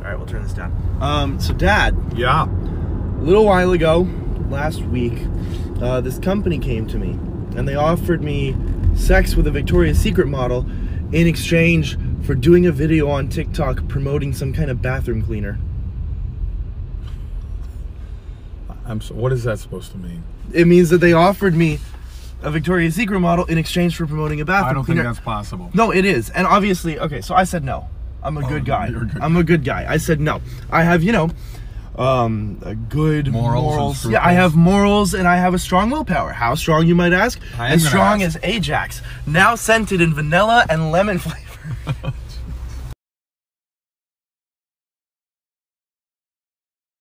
right, we'll turn this down. So Dad. Yeah. A little while ago, last week, this company came to me and they offered me sex with a Victoria's Secret model in exchange for doing a video on TikTok promoting some kind of bathroom cleaner. What is that supposed to mean? It means that they offered me a Victoria's Secret model in exchange for promoting a bathroom cleaner. I don't think that's possible. No, it is. And obviously, okay, so I said no. I'm a good guy. I'm a good guy. I said no. I have, you know, a good morals. Yeah, I have morals and I have a strong willpower. How strong, you might ask? As strong as Ajax. Now scented in vanilla and lemon flavor.